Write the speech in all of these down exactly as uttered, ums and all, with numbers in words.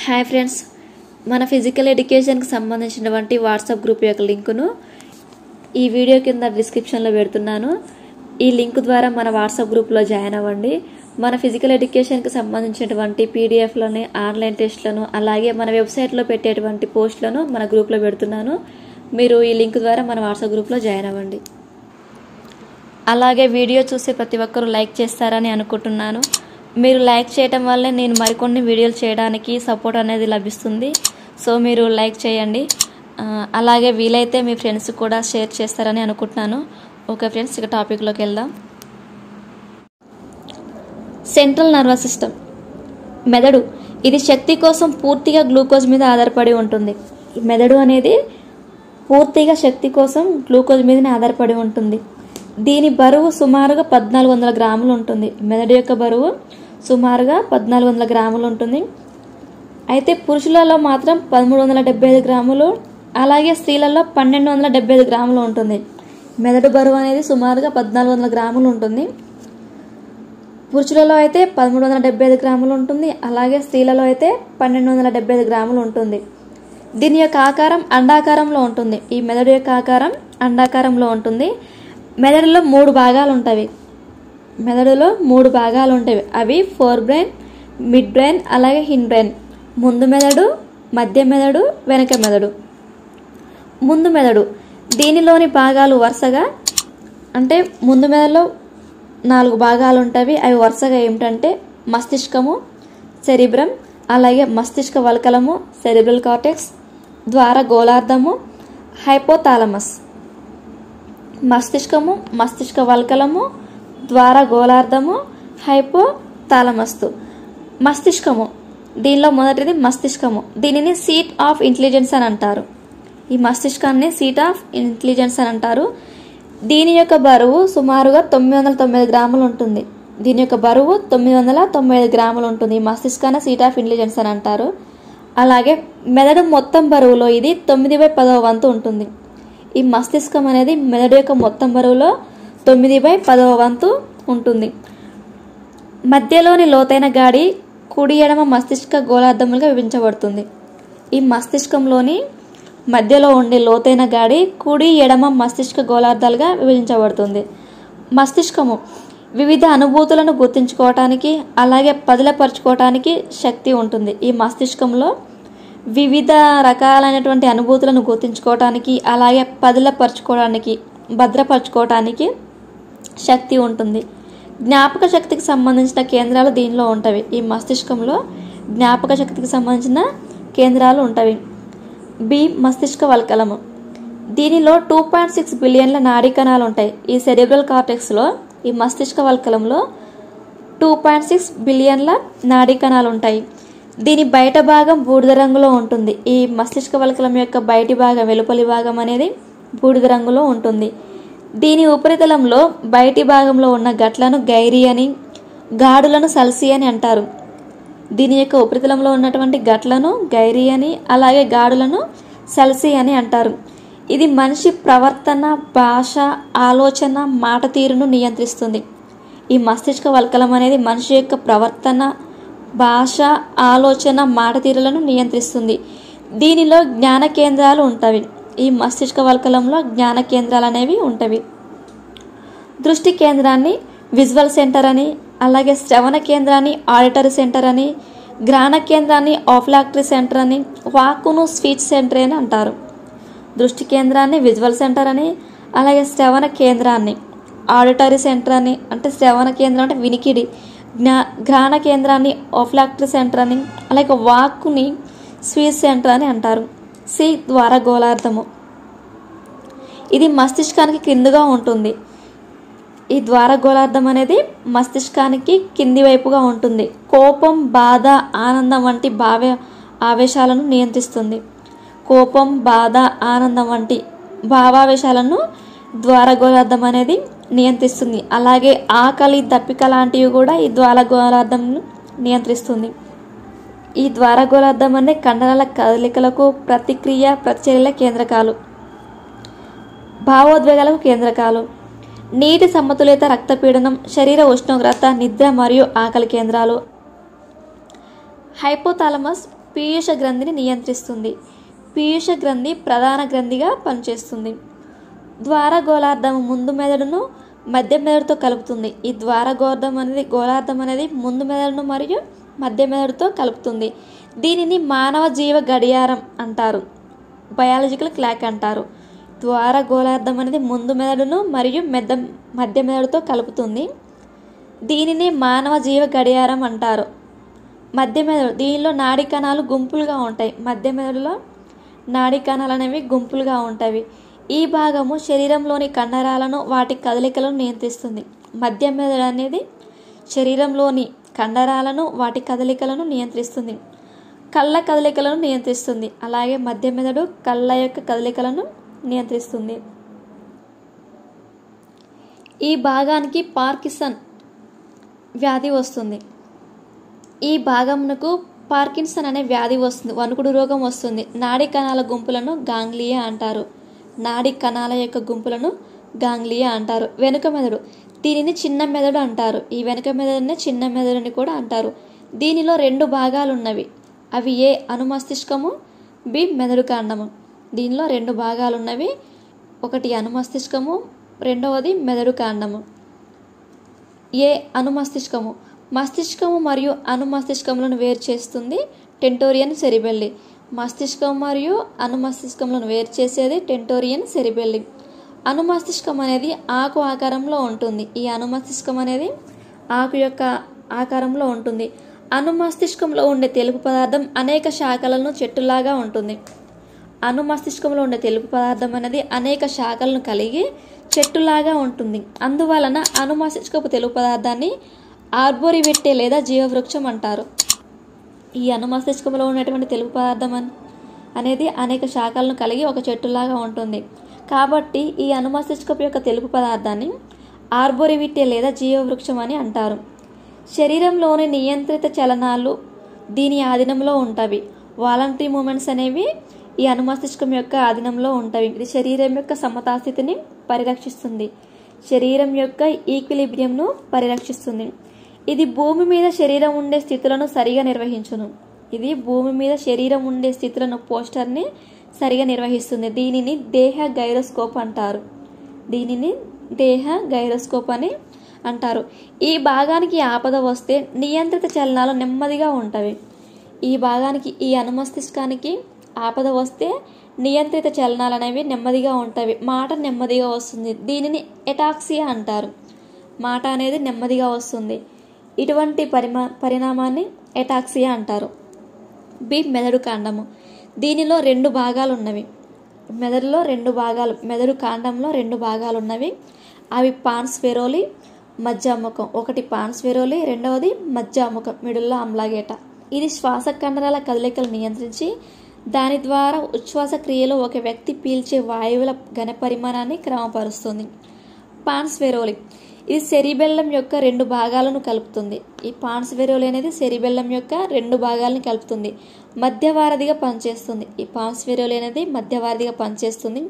Hi friends, మన physical ఎడ్యుకేషన్కి సంబంధించినటువంటి వాట్సాప్ గ్రూప్ యొక్క లింకును ఈ వీడియో కింద డిస్క్రిప్షన్లో పెడుతున్నాను. ఈ లింక్ ద్వారా మన వాట్సాప్ గ్రూప్లో జాయిన్ అవ్వండి. మన ఫిజికల్ ఎడ్యుకేషన్కి సంబంధించినటువంటి పీడిఎఫ్లను, ఆన్లైన్ టెస్ట్లను, అలాగే మన వెబ్సైట్లో పెట్టేటువంటి పోస్టులను మన గ్రూప్లో పెడుతున్నాను. మీరు ఈ లింక్ ద్వారా మన వాట్సాప్ గ్రూప్లో జాయిన్ అవ్వండి. అలాగే వీడియో చూసే ప్రతి ఒక్కరూ లైక్ చేస్తారని అనుకుంటున్నాను. మీరు లైక్ చేయడం వల్లే నేను మరికొన్ని వీడియోలు చేయడానికి సపోర్ట్ అనేది లభిస్తుంది. సో మీరు లైక్ చేయండి. అలాగే వీలైతే మీ ఫ్రెండ్స్ కూడా షేర్ చేస్తారని అనుకుంటున్నాను. ఓకే ఫ్రెండ్స్, ఇక టాపిక్లోకి వెళ్దాం. సెంట్రల్ నర్వస్ సిస్టమ్, మెదడు. ఇది శక్తి కోసం పూర్తిగా గ్లూకోజ్ మీద ఆధారపడి ఉంటుంది. మెదడు అనేది పూర్తిగా శక్తి కోసం గ్లూకోజ్ మీదనే ఆధారపడి ఉంటుంది. దీని బరువు సుమారుగా పద్నాలుగు వందల గ్రాములు ఉంటుంది. మెదడు యొక్క బరువు సుమారుగా పద్నాలుగు వందల గ్రాములు ఉంటుంది. అయితే పురుషులలో మాత్రం పదమూడు వందల డెబ్బై ఐదు గ్రాములు, అలాగే స్త్రీలలో పన్నెండు వందల డెబ్బై ఐదు గ్రాములు ఉంటుంది. మెదడు బరువు అనేది సుమారుగా పద్నాలుగు వందల గ్రాములు ఉంటుంది. పురుషులలో అయితే పదమూడు వందల డెబ్బై ఐదు గ్రాములు ఉంటుంది, అలాగే స్త్రీలలో అయితే పన్నెండు వందల డెబ్బై ఐదు గ్రాములు ఉంటుంది. దీని యొక్క ఆకారం అండాకారంలో ఉంటుంది. ఈ మెదడు యొక్క ఆకారం అండాకారంలో ఉంటుంది. మెదడులో మూడు భాగాలు ఉంటాయి. మెదడులో మూడు భాగాలు ఉంటాయి. అవి ఫోర్ బ్రెయిన్, మిడ్ బ్రెయిన్, అలాగే హిన్ బ్రెయిన్. ముందు మెదడు, మధ్య మెదడు, వెనక మెదడు. ముందు మెదడు, దీనిలోని భాగాలు వరుసగా, అంటే ముందు మెదడులో నాలుగు భాగాలు ఉంటాయి. అవి వరుసగా ఏమిటంటే మస్తిష్కము, సెరిబ్రమ్, అలాగే మస్తిష్క వల్కలము, సెరిబ్రల్ కార్టెక్స్, ద్వార గోళార్ధము, హైపోథాలమస్. మస్తిష్కము, మస్తిష్క వల్కలము, ద్వార గోళార్ధము, హైపోథాలమస్. మస్తిష్కము, దీనిలో మొదటిది మస్తిష్కము. దీనిని సీట్ ఆఫ్ ఇంటెలిజెన్స్ అని అంటారు. ఈ మస్తిష్కాన్ని సీట్ ఆఫ్ ఇంటెలిజెన్స్ అని అంటారు. దీని యొక్క బరువు సుమారుగా తొమ్మిది వందల తొంభై ఐదు గ్రాములు ఉంటుంది. దీని యొక్క బరువు తొమ్మిది వందల తొంభై ఐదు గ్రాములు ఉంటుంది. ఈ మస్తిష్కాన్ని సీట్ ఆఫ్ ఇంటెలిజెన్స్ అని అంటారు. అలాగే మెదడు మొత్తం బరువులో ఇది తొమ్మిది బై పదవ వంతు ఉంటుంది. ఈ మస్తిష్కం అనేది మెదడు యొక్క మొత్తం బరువులో తొమ్మిది బై పదవ వంతు ఉంటుంది. మధ్యలోని లోతైన గాడి కుడి ఎడమ మస్తిష్క గోళార్ధములుగా విభజించబడుతుంది. ఈ మస్తిష్కంలోని మధ్యలో ఉండే లోతైన గాడి కుడి ఎడమ మస్తిష్క గోళార్ధాలుగా విభజించబడుతుంది. మస్తిష్కము వివిధ అనుభూతులను గుర్తించుకోవటానికి, అలాగే పదిలపరచుకోవటానికి శక్తి ఉంటుంది. ఈ మస్తిష్కంలో వివిధ రకాలైనటువంటి అనుభూతులను గుర్తించుకోవటానికి, అలాగే పదిలపరచుకోవడానికి, భద్రపరచుకోవటానికి శక్తి ఉంటుంది. జ్ఞాపక శక్తికి సంబంధించిన కేంద్రాలు దీనిలో ఉంటాయి. ఈ మస్తిష్కంలో జ్ఞాపక శక్తికి సంబంధించిన కేంద్రాలు ఉంటాయి. బి మస్తిష్క వల్కలము. దీనిలో టూ పాయింట్ సిక్స్ బిలియన్ల నాడీ కణాలు ఉంటాయి. ఈ సెరిబ్రల్ కార్టెక్స్లో, ఈ మస్తిష్క వల్కలంలో టూ పాయింట్ సిక్స్ బిలియన్ల నాడీ కణాలు ఉంటాయి. దీని బయట భాగం బూడిద రంగులో ఉంటుంది. ఈ మస్తిష్క వల్కలం యొక్క బయటి భాగం, వెలుపలి భాగం అనేది బూడిద రంగులో ఉంటుంది. దీని ఉపరితలంలో బయటి భాగంలో ఉన్న గట్లను గైరీ అని, గాడులను సల్సి అని అంటారు. దీని యొక్క ఉపరితలంలో ఉన్నటువంటి గట్లను గైరీ అని, అలాగే గాడులను సల్సి అని అంటారు. ఇది మనిషి ప్రవర్తన, భాష, ఆలోచన, మాట తీరును నియంత్రిస్తుంది. ఈ మస్తిష్క వల్కలం అనేది మనిషి యొక్క ప్రవర్తన, భాష, ఆలోచన, మాట తీరులను నియంత్రిస్తుంది. దీనిలో జ్ఞాన కేంద్రాలు ఉంటాయి. ఈ మస్తిష్క వల్కలంలో జ్ఞాన కేంద్రాలు అనేవి ఉంటాయి. దృష్టి కేంద్రాన్ని విజువల్ సెంటర్ అని, అలాగే శ్రవణ కేంద్రాన్ని ఆడిటరీ సెంటర్ అని, గ్రాణ కేంద్రాన్ని ఆఫ్లాక్టరీ సెంటర్ అని, వాక్కును స్పీచ్ సెంటర్ అని అంటారు. దృష్టి కేంద్రాన్ని విజువల్ సెంటర్ అని, అలాగే శ్రవణ కేంద్రాన్ని ఆడిటరీ సెంటర్ అని, అంటే శ్రవణ కేంద్రం అంటే వినికిడి, జ్ఞా గ్రాణ కేంద్రాన్ని ఆఫ్లాక్టరీ సెంటర్ అని, అలాగే వాక్కుని స్పీచ్ సెంటర్ అని అంటారు. సి ద్వార గోళార్ధము. ఇది మస్తిష్కానికి క్రిందుగా ఉంటుంది. ఈ ద్వార గోళార్ధం అనేది మస్తిష్కానికి కింది వైపుగా ఉంటుంది. కోపం, బాధ, ఆనందం వంటి భావ ఆవేశాలను నియంత్రిస్తుంది. కోపం, బాధ, ఆనందం వంటి భావావేశాలను ద్వార గోళార్ధం అనేది నియంత్రిస్తుంది. అలాగే ఆకలి, దప్పిక లాంటివి కూడా ఈ ద్వార గోళార్ధం నియంత్రిస్తుంది. ఈ ద్వార గోళార్ధం అనే కండరాల కదలికలకు, ప్రతిక్రియ, ప్రతిచర్యల కేంద్రకాలు, భావోద్వేగాలకు కేంద్రకాలు. నీటి సమతుల్యత, రక్తపీడనం, శరీర ఉష్ణోగ్రత, నిద్ర మరియు ఆకలి కేంద్రాలు. హైపోథాలమస్ పీయూష గ్రంథిని నియంత్రిస్తుంది. పీయూష గ్రంథి ప్రధాన గ్రంథిగా పనిచేస్తుంది. ద్వార గోళార్ధము ముందు మెదడును మధ్య మెదడుతో కలుపుతుంది. ఈ ద్వార గోళార్ధం అనేది గోళార్ధం అనేది ముందు మెదడును మరియు మధ్య మెదడుతో కలుపుతుంది. దీనిని మానవ జీవ గడియారం అంటారు, బయాలజికల్ క్లాక్ అంటారు. ద్వార గోళార్ధం అనేది ముందు మెదడును మరియు మెద్ద మధ్య మెదడుతో కలుపుతుంది. దీనిని మానవ జీవ గడియారం అంటారు. మధ్య మెదడు, దీనిలో నాడీ కణాలు గుంపులుగా ఉంటాయి. మధ్య మెదడులో నాడీ కణాలు అనేవి గుంపులుగా ఉంటాయి. ఈ భాగము శరీరంలోని కండరాలను వాటి కదలికలను నియంత్రిస్తుంది. మధ్య మెదడు అనేది శరీరంలోని కండరాలను వాటి కదలికలను నియంత్రిస్తుంది, కళ్ళ కదలికలను నియంత్రిస్తుంది. అలాగే మధ్య మెదడు కళ్ళ యొక్క కదలికలను నియంత్రిస్తుంది. ఈ భాగానికి పార్కిన్సన్ వ్యాధి వస్తుంది. ఈ భాగమునకు పార్కిన్సన్ అనే వ్యాధి వస్తుంది, వణుకుడు రోగం వస్తుంది. నాడీ కణాల గుంపులను గాంగ్లియా అంటారు. నాడీ కణాల యొక్క గుంపులను గాంగ్లియా అంటారు. వెనుక మెదడు, దీనిని చిన్న మెదడు అంటారు. ఈ వెనుక మెదడునే చిన్న మెదడుని కూడా అంటారు. దీనిలో రెండు భాగాలు ఉన్నవి. అవి ఏ అనుమస్తిష్కము, బి మెదడు కాండము. దీనిలో రెండు భాగాలు ఉన్నవి. ఒకటి అనుమస్తిష్కము, రెండవది మెదడు కాండము. ఏ అనుమస్తిష్కము మస్తిష్కము మరియు అనుమస్తిష్కములను వేరు చేస్తుంది టెంటోరియన్ సెరిబెల్లి. మస్తిష్కం మరియు అనుమస్తిష్కములను వేరు చేసేది టెంటోరియన్ సెరిబెల్లి. అనుమస్తిష్కం అనేది ఆకు ఆకారంలో ఉంటుంది. ఈ అనుమస్తిష్కం అనేది ఆకు యొక్క ఆకారంలో ఉంటుంది. అనుమస్తిష్కంలో ఉండే తెలుపు పదార్థం అనేక శాఖలను చెట్టులాగా ఉంటుంది. అనుమస్తిష్కంలో ఉండే తెలుపు పదార్థం అనేది అనేక శాఖలను కలిగి చెట్టులాగా ఉంటుంది. అందువలన అనుమస్తిష్కపు తెలుపు పదార్థాన్ని ఆర్బోరివెట్టే లేదా జీవవృక్షం అంటారు. ఈ అనుమస్తిష్కంలో ఉన్నటువంటి తెలుపు పదార్థం అనేది అనేక శాఖలను కలిగి ఒక చెట్టులాగా ఉంటుంది. కాబట్టి ఈ అనుమస్తిష్కపు యొక్క తెలుపు పదార్థాన్ని ఆర్బోరివిట్టే లేదా జీవవృక్షం అని అంటారు. శరీరంలోని నియంత్రిత చలనాలు దీని ఆధీనంలో ఉంటాయి. వాలంటరీ మూమెంట్స్ అనేవి ఈ అనుమస్తిష్కం యొక్క ఆధీనంలో ఉంటాయి. ఇది శరీరం యొక్క సమతాస్థితిని పరిరక్షిస్తుంది. శరీరం యొక్క ఈక్విలిబ్రియంను పరిరక్షిస్తుంది. ఇది భూమి మీద శరీరం ఉండే స్థితులను సరిగా నిర్వహించును. ఇది భూమి మీద శరీరం ఉండే స్థితులను పోస్టర్ని సరిగా నిర్వహిస్తుంది. దీనిని దేహ గైరోస్కోప్ అంటారు. దీనిని దేహ గైరోస్కోప్ అని అంటారు. ఈ భాగానికి ఆపద వస్తే నియంత్రిత చలనాలు నెమ్మదిగా ఉంటాయి. ఈ భాగానికి ఈ అనుమస్తిష్కానికి ఆపద వస్తే నియంత్రిత చలనాలు అనేవి నెమ్మదిగా ఉంటాయి. మాట నెమ్మదిగా వస్తుంది. దీనిని ఎటాక్సియా అంటారు. మాట అనేది నెమ్మదిగా వస్తుంది. ఇటువంటి పరిమా పరిణామాన్ని ఎటాక్సియా అంటారు. బి మెదడు కాండము. దీనిలో రెండు భాగాలు ఉన్నవి. మెదడులో రెండు భాగాలు మెదడు కాండంలో రెండు భాగాలు ఉన్నవి. అవి పాన్స్ ఫెరోలి, మజ్జాముఖం. ఒకటి పాన్స్ ఫెరోలి, రెండవది మజ్జాముఖం, మిడుల్లా అమ్లాగేట. ఇది శ్వాస కండరాల కదలికలు నియంత్రించి దాని ద్వారా ఉచ్ఛ్వాస క్రియలో ఒక వ్యక్తి పీల్చే వాయువుల ఘన పరిమాణాన్ని క్రమపరుస్తుంది. పాన్స్ ఫెరోలి ఇది సెరిబెల్లం యొక్క రెండు భాగాలను కలుపుతుంది. ఈ పాన్స్ ఫెరోలి అనేది సెరిబెల్లం యొక్క రెండు భాగాలను కలుపుతుంది. మధ్యవారధిగా పనిచేస్తుంది. ఈ పాన్స్ ఫెరోలి అనేది మధ్యవారధిగా పనిచేస్తుంది.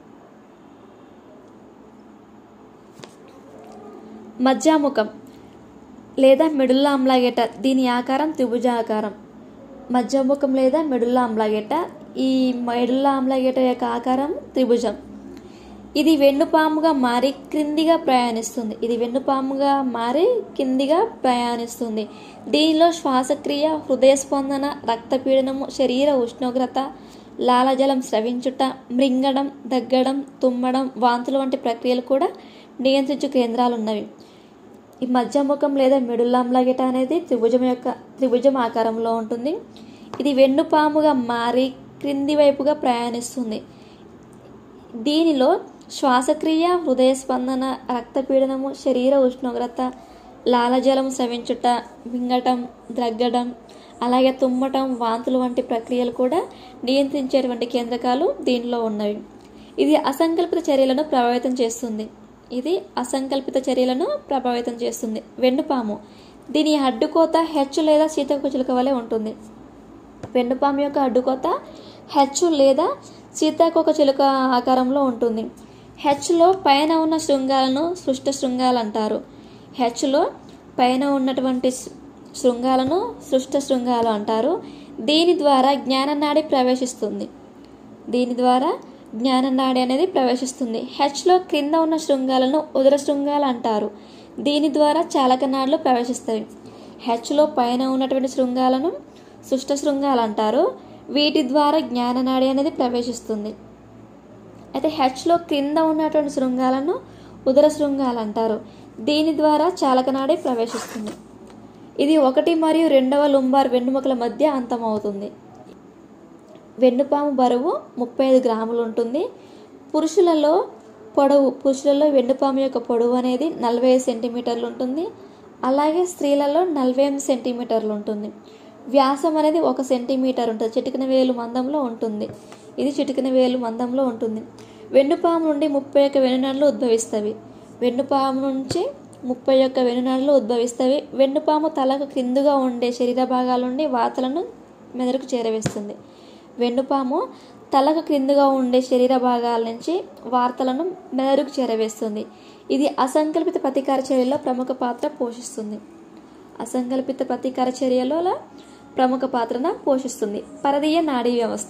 మజ్జాముఖం లేదా మెడుల్లా అమ్లాగేట. దీని ఆకారం త్రిభుజాకారం. మజ్జాముఖం లేదా మెడుల్లా అమ్లాగేట. ఈ మెడుల్లా అమ్లాగేట యొక్క ఆకారం త్రిభుజం. ఇది వెన్నుపాముగా మారి క్రిందిగా ప్రయాణిస్తుంది. ఇది వెన్నుపాముగా మారి కిందిగా ప్రయాణిస్తుంది. దీనిలో శ్వాసక్రియ, హృదయ స్పందన, రక్తపీడనము, శరీర ఉష్ణోగ్రత, లాలజలం స్రవించుట, మృంగడం, దగ్గడం, తుమ్మడం, వాంతులు వంటి ప్రక్రియలు కూడా నియంత్రించు కేంద్రాలు ఉన్నవి. ఈ మధ్యముఖం లేదా మెడుల్లా అమ్లాగేట అనేది త్రిభుజం యొక్క త్రిభుజం ఆకారంలో ఉంటుంది. ఇది వెన్నుపాముగా మారి క్రింది వైపుగా ప్రయాణిస్తుంది. దీనిలో శ్వాసక్రియ, హృదయ స్పందన, రక్తపీడనము, శరీర ఉష్ణోగ్రత, లాలజలం స్రవించుట, మింగటం, ద్రగ్గడం, అలాగే తుమ్మటం, వాంతులు వంటి ప్రక్రియలు కూడా నియంత్రించేటువంటి కేంద్రకాలు దీనిలో ఉన్నవి. ఇది అసంకల్పిత చర్యలను ప్రభావితం చేస్తుంది. ఇది అసంకల్పిత చర్యలను ప్రభావితం చేస్తుంది. వెన్నుపాము దీని అడ్డుకోత హెచ్చు లేదా సీతాకోకచిలుక వలె ఉంటుంది. వెన్నుపాము యొక్క అడ్డుకోత హెచ్చు లేదా సీతాకోకచిలుక ఆకారంలో ఉంటుంది. హెచ్లో పైన ఉన్న శృంగాలను సృష్ట శృంగాలు అంటారు. హెచ్లో పైన ఉన్నటువంటి శృంగాలను సృష్ట శృంగాలు అంటారు. దీని ద్వారా జ్ఞాననాడి ప్రవేశిస్తుంది దీని ద్వారా జ్ఞాననాడి అనేది ప్రవేశిస్తుంది హెచ్లో క్రింద ఉన్న శృంగాలను ఉదర శృంగాలు అంటారు. దీని ద్వారా చాలకనాడులు ప్రవేశిస్తాయి. హెచ్లో పైన ఉన్నటువంటి శృంగాలను సుష్ట శృంగాలు అంటారు. వీటి ద్వారా జ్ఞాననాడి అనేది ప్రవేశిస్తుంది. అయితే హెచ్లో క్రింద ఉన్నటువంటి శృంగాలను ఉదర శృంగాలు అంటారు. దీని ద్వారా చాలకనాడి ప్రవేశిస్తుంది. ఇది ఒకటి మరియు రెండవ లుంబార్ వెన్నుముకల మధ్య అంతమవుతుంది. వెన్నుపాము బరువు ముప్పై ఐదు గ్రాములు ఉంటుంది. పురుషులలో పొడవు పురుషులలో వెన్నుపాము యొక్క పొడవు అనేది నలభై ఐదు సెంటీమీటర్లు ఉంటుంది. అలాగే స్త్రీలలో నలభై ఎనిమిది సెంటీమీటర్లు ఉంటుంది. వ్యాసం అనేది ఒక సెంటీమీటర్ ఉంటుంది. చిటికిన వేలు మందంలో ఉంటుంది. ఇది చిటికిన వేలు మందంలో ఉంటుంది. వెన్నుపాము నుండి ముప్పై ఒక్క వెన్నునాడులు ఉద్భవిస్తవి. వెన్నుపాము నుంచి ముప్పై ఒక్క వెన్నునాడులు ఉద్భవిస్తవి. వెన్నుపాము తలకు క్రిందుగా ఉండే శరీర భాగాల నుండి వాతలను మెదడుకు చేరవేస్తుంది. వెన్నుపాము తలకు క్రిందుగా ఉండే శరీర భాగాల నుంచి వార్తలను మెదడుకు చేరవేస్తుంది. ఇది అసంకల్పిత ప్రతీకార చర్యలో ప్రముఖ పాత్ర పోషిస్తుంది. అసంకల్పిత ప్రతీకార చర్యలో ప్రముఖ పాత్రను పోషిస్తుంది. పరదీయ నాడీ వ్యవస్థ.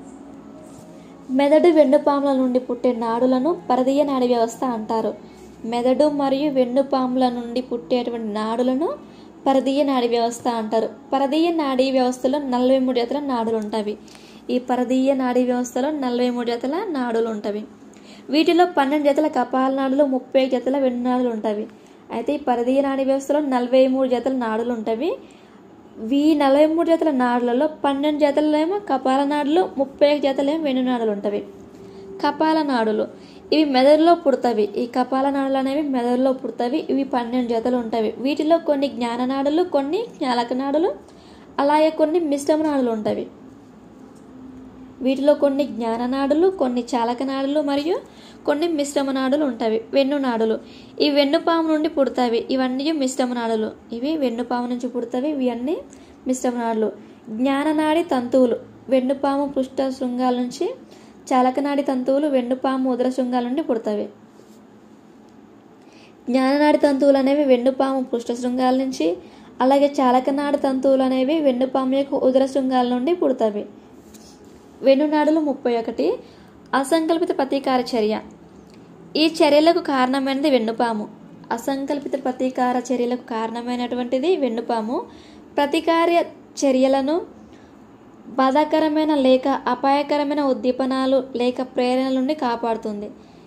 మెదడు వెన్నుపాముల నుండి పుట్టే నాడులను పరదీయ నాడీ వ్యవస్థ అంటారు. మెదడు మరియు వెన్నుపాముల నుండి పుట్టేటువంటి నాడులను పరదీయ నాడీ వ్యవస్థ అంటారు. పరదీయ నాడీ వ్యవస్థలో నలభై మూడు జతల నాడులు ఉంటాయి. ఈ పరదీయ నాడీ వ్యవస్థలో నలభై మూడు జతల నాడులు ఉంటాయి. వీటిలో పన్నెండు జతల కపాల నాడులు, ముప్పై జతల వెన్నునాడులు ఉంటాయి. అయితే ఈ పరదీయ నాడీ వ్యవస్థలో నలభై మూడు జతల నాడులు ఉంటాయి. ఈ నలభై మూడు జతల నాడులలో పన్నెండు జతలేమో కపాల నాడులు, ముప్పై జతలేమో వెన్నునాడులు ఉంటాయి. కపాల నాడులు ఇవి మెదడులో పుడతవి. ఈ కపాల నాడులు అనేవి మెదడులో పుడతవి. ఇవి పన్నెండు జతలు ఉంటాయి. వీటిలో కొన్ని జ్ఞాననాడులు, కొన్ని జ్ఞాలక నాడులు, అలాగే కొన్ని మిశ్రమ నాడులు ఉంటాయి. వీటిలో కొన్ని జ్ఞాననాడులు, కొన్ని చాలకనాడులు మరియు కొన్ని మిశ్రమ నాడులు ఉంటాయి. వెన్నునాడులు ఈ వెన్నుపాము నుండి పుడతావి. ఇవన్నీ మిశ్రమ నాడులు. ఇవి వెన్నుపాము నుంచి పుడతావి. ఇవన్నీ మిశ్రమ నాడులు. జ్ఞాననాడి తంతువులు వెన్నుపాము పృష్ఠ శృంగాల నుంచి, చాలకనాడి తంతువులు వెన్నుపాము ఉదర శృంగాల నుండి పుడతావి. జ్ఞాననాడి తంతువులు అనేవి వెన్నుపాము పృష్ఠ శృంగాల నుంచి, అలాగే చాలకనాడి తంతువులు అనేవి వెన్నుపాము యొక్క ఉదర శృంగాల నుండి పుడతావి. వెన్నునాడులు ముప్పై ఒకటి. అసంకల్పిత ప్రతీకార చర్య. ఈ చర్యలకు కారణమైనది వెన్నుపాము. అసంకల్పిత ప్రతీకార చర్యలకు కారణమైనటువంటిది వెన్నుపాము. ప్రతీకార చర్యలను బాధాకరమైన లేక అపాయకరమైన ఉద్దీపనాలు లేక ప్రేరణల నుండి కాపాడుతుంది.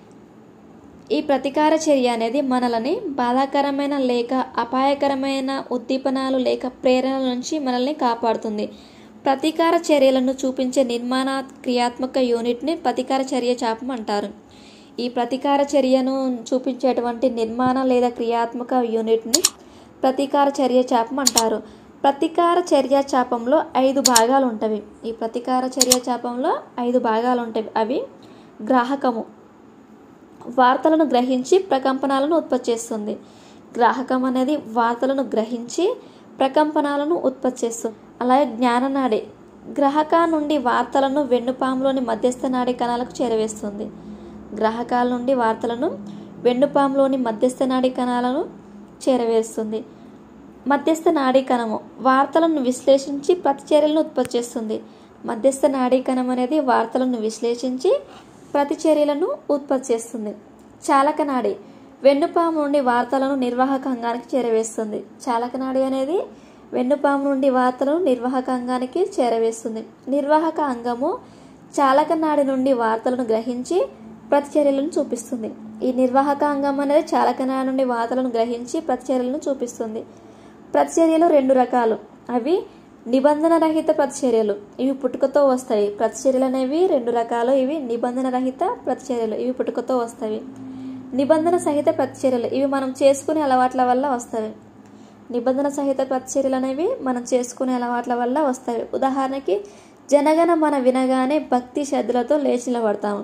ఈ ప్రతీకార చర్య అనేది మనల్ని బాధాకరమైన లేక అపాయకరమైన ఉద్దీపనాలు లేక ప్రేరణల నుంచి మనల్ని కాపాడుతుంది. ప్రతీకార చర్యలను చూపించే నిర్మాణ క్రియాత్మక యూనిట్ని ప్రతీకార చర్య చాపం అంటారు. ఈ ప్రతీకార చర్యను చూపించేటువంటి నిర్మాణ లేదా క్రియాత్మక యూనిట్ని ప్రతీకార చర్య చాపం అంటారు. ప్రతీకార చర్య చాపంలో ఐదు భాగాలు ఉంటాయి. ఈ ప్రతీకార చర్య చాపంలో ఐదు భాగాలు ఉంటాయి. అవి గ్రాహకము వార్తలను గ్రహించి ప్రకంపనాలను ఉత్పత్తి చేస్తుంది. గ్రాహకం అనేది వార్తలను గ్రహించి ప్రకంపనాలను ఉత్పత్తి చేస్తుంది. అలాగే జ్ఞాననాడి గ్రాహక నుండి వార్తలను వెన్నుపాములోని మధ్యస్థ నాడీ కణాలకు చేరవేస్తుంది. గ్రాహకాల నుండి వార్తలను వెన్నుపాములోని మధ్యస్థ నాడీ కణాలను చేరవేస్తుంది. మధ్యస్థ నాడీ కణము వార్తలను విశ్లేషించి ప్రతిచర్యలను ఉత్పత్తి చేస్తుంది. మధ్యస్థ నాడీ కణం అనేది వార్తలను విశ్లేషించి ప్రతిచర్యలను ఉత్పత్తి చేస్తుంది. చాలక నాడి వెన్నుపాము నుండి వార్తలను నిర్వాహక అంగానికి చేరవేస్తుంది. చాలక నాడి అనేది వెన్నుపాము నుండి వార్తలను నిర్వాహక అంగానికి చేరవేస్తుంది. నిర్వాహక అంగము చాలక నాడి నుండి వార్తలను గ్రహించి ప్రతిచర్యలను చూపిస్తుంది. ఈ నిర్వాహక అంగం అనేది చాలక నాడి నుండి వార్తలను గ్రహించి ప్రతిచర్యలను చూపిస్తుంది. ప్రతిచర్యలు రెండు రకాలు. అవి నిబంధన రహిత ప్రతిచర్యలు. ఇవి పుట్టుకతో వస్తాయి. ప్రతిచర్యలు అనేవి రెండు రకాలు. ఇవి నిబంధన రహిత ప్రతిచర్యలు. ఇవి పుట్టుకతో వస్తాయి. నిబంధన సహిత ప్రతిచర్యలు ఇవి మనం చేసుకునే అలవాట్ల వల్ల వస్తాయి. నిబంధన సహిత ప్రతిచర్యలు అనేవి మనం చేసుకునే అలవాట్ల వల్ల వస్తాయి. ఉదాహరణకి జనగణ మన వినగానే భక్తి శ్రద్ధలతో లేచి నిలబడతాము.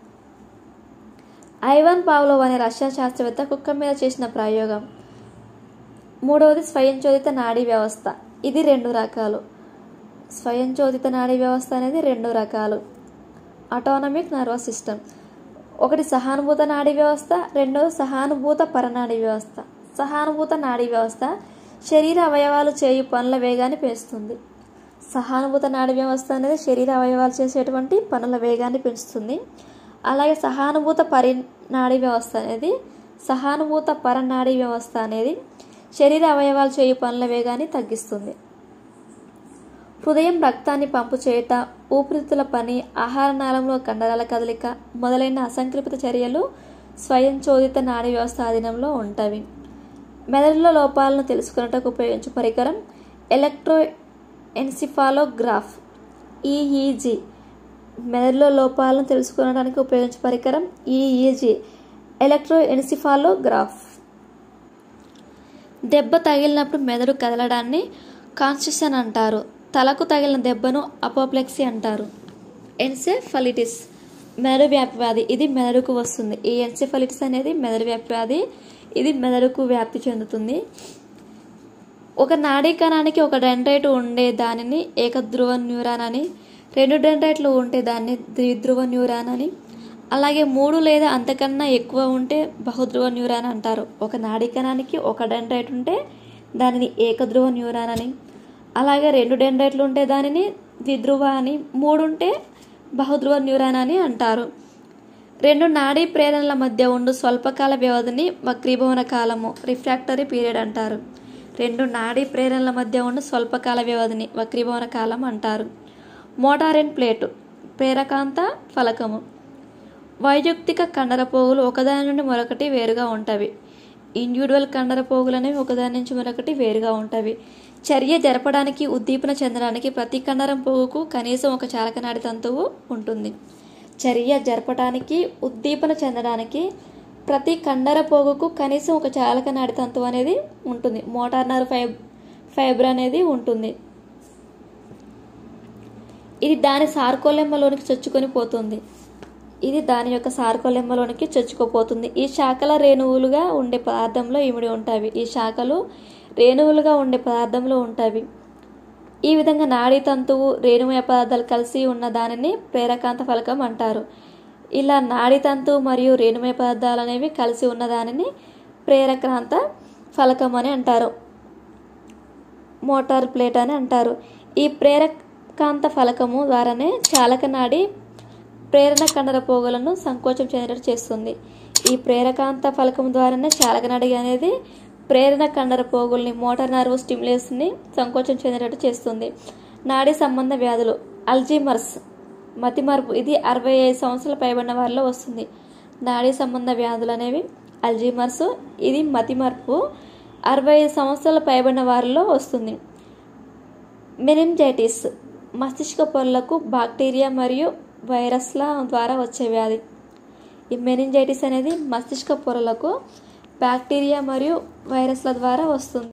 ఐవాన్ పావ్లోవ్ అనే రష్యా శాస్త్రవేత్త కుక్క మీద చేసిన ప్రయోగం. మూడవది స్వయంచోదిత నాడీ వ్యవస్థ. ఇది రెండు రకాలు. స్వయంచోదిత నాడీ వ్యవస్థ అనేది రెండు రకాలు. Autonomic nervous system. ఒకటి సహానుభూత నాడీ వ్యవస్థ, రెండవది సహానుభూత పరనాడీ వ్యవస్థ. సహానుభూత నాడీ వ్యవస్థ శరీర అవయవాలు చేయు పనుల వేగాన్ని పెంచుతుంది. సహానుభూత నాడీ వ్యవస్థ అనేది శరీర అవయవాలు చేసేటువంటి పనుల వేగాన్ని పెంచుతుంది. అలాగే సహానుభూత పరి నాడీ వ్యవస్థ అనేది సహానుభూత పరనాడీ వ్యవస్థ అనేది శరీర అవయవాలు చేయు పనుల వేగాన్ని తగ్గిస్తుంది. హృదయం రక్తాన్ని పంపు చేయుట, ఊపిరితిత్తుల పని, ఆహార నాళంలో కండరాల కదలిక మొదలైన అసంకల్పిత చర్యలు స్వయంచోదిత నాడీ వ్యవస్థ ఆధీనంలో ఉంటాయి. మెదడులో లోపాలను తెలుసుకున్నట్టుకు ఉపయోగించే పరికరం ఎలక్ట్రో ఎన్సిఫాలోగ్రాఫ్ ఈఈజీ. మెదడులో లోపాలను తెలుసుకోవడానికి ఉపయోగించే పరికరం ఈఈజీ ఎలక్ట్రో ఎన్సిఫాలోగ్రాఫ్. దెబ్బ తగిలినప్పుడు మెదడు కదలడాన్ని కాన్స్టిషన్ అంటారు. తలకు తగిలిన దెబ్బను అపోప్లెక్సీ అంటారు. ఎన్సెఫలిటిస్ మెదడు వ్యాపి వ్యాధి, ఇది మెదడుకు వస్తుంది. ఈ ఎన్సెఫలిటిస్ అనేది మెదడు వ్యాపి వ్యాధి, ఇది మెదడుకు వ్యాప్తి చెందుతుంది. ఒక నాడీ కణానికి ఒక డెండ్రైట్ ఉండే దానిని ఏకధ్రువ న్యూరాన్ అని, రెండు డెండ్రైట్లు ఉంటే దాన్ని ద్విధ్రువ న్యూరాన్ అని, అలాగే మూడు లేదా అంతకన్నా ఎక్కువ ఉంటే బహుధ్రువ న్యూరాన్ అంటారు. ఒక నాడీ కణానికి ఒక డెండ్రైట్ ఉంటే దానిని ఏకధ్రువ న్యూరాన్ అని, అలాగే రెండు డెండ్రైట్లు ఉంటే దానిని ద్విధ్రువ అని, మూడు ఉంటే బహుధ్రువ న్యూరాన్ అని అంటారు. రెండు నాడీ ప్రేరణల మధ్య ఉండు స్వల్పకాల వ్యవధిని వక్రీభవన కాలము రిఫ్రాక్టరీ పీరియడ్ అంటారు. రెండు నాడీ ప్రేరణల మధ్య ఉండు స్వల్పకాల వ్యవధిని వక్రీభవన కాలం అంటారు. మోటారెన్ ప్లేటు ప్రేరకాంత ఫలకము. వైద్యుక్తిక కండరపోగులు ఒకదాని నుండి మరొకటి వేరుగా ఉంటవి. ఇండివిడ్యువల్ కండరపోగులు అనేవి ఒకదాని నుంచి మరొకటి వేరుగా ఉంటవి. చర్య జరపడానికి ఉద్దీపన చెందడానికి ప్రతి కండరం పోగుకు కనీసం ఒక చాలకనాడి తంతువు ఉంటుంది. చర్య జరపడానికి ఉద్దీపన చెందడానికి ప్రతి కండర పోగుకు కనీసం ఒక చాలకనాడి తంతువు అనేది ఉంటుంది. మోటార్ నర్వ్ ఫైబ్ ఫైబర్ అనేది ఉంటుంది. ఇది దాని సార్కోలెమ్మలోనికి చొచ్చుకొని పోతుంది. ఇది దాని యొక్క సార్కోలెమ్మలోనికి చొచ్చుకుపోతుంది. ఈ శాఖల రేణువులుగా ఉండే పదార్థంలో ఇమిడి ఉంటాయి. ఈ శాఖలు రేణువులుగా ఉండే పదార్థంలో ఉంటాయి. ఈ విధంగా నాడీ తంతువు రేణుమయ పదార్థాలు కలిసి ఉన్న దానిని ప్రేరకాంత ఫలకం అంటారు. ఇలా నాడీ తంతువు మరియు రేణుమయ పదార్థాలు అనేవి కలిసి ఉన్న దానిని ప్రేరకాంత ఫలకం అని అంటారు. మోటార్ ప్లేట్ అని అంటారు. ఈ ప్రేరకాంత ఫలకము ద్వారానే చాలక నాడి ప్రేరణ కండర పోగులను సంకోచం చెందినట్టు చేస్తుంది. ఈ ప్రేరకాంత ఫలకం ద్వారానే చాలక నాడి అనేది ప్రేరణ కండర పోగుల్ని మోటార్ నర్వ్ స్టిమ్యులేషన్ని సంకోచం చెందినట్టు చేస్తుంది. నాడీ సంబంధ వ్యాధులు అల్జీమర్స్ మతిమరుపు, ఇది అరవై ఐదు సంవత్సరాల పైబడిన వారిలో వస్తుంది. నాడీ సంబంధ వ్యాధులు అనేవి అల్జీమర్స్, ఇది మతిమరుపు, అరవై ఐదు సంవత్సరాల పైబడిన వారిలో వస్తుంది. మెనింజైటిస్ మస్తిష్క పొరలకు బాక్టీరియా మరియు వైరస్ల ద్వారా వచ్చే వ్యాధి. ఈ మెనింజైటిస్ అనేది మస్తిష్క పొరలకు బ్యాక్టీరియా మరియు వైరస్ల ద్వారా వస్తుంది.